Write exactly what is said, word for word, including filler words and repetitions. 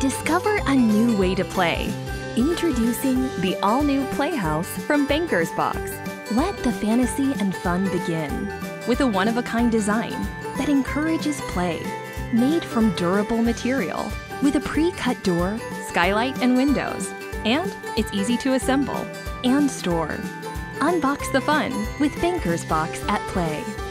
Discover a new way to play. Introducing the all-new Playhouse from Banker's Box. Let the fantasy and fun begin with a one-of-a-kind design that encourages play. Made from durable material with a pre-cut door, skylight, and windows. And it's easy to assemble and store. Unbox the fun with Banker's Box at Play.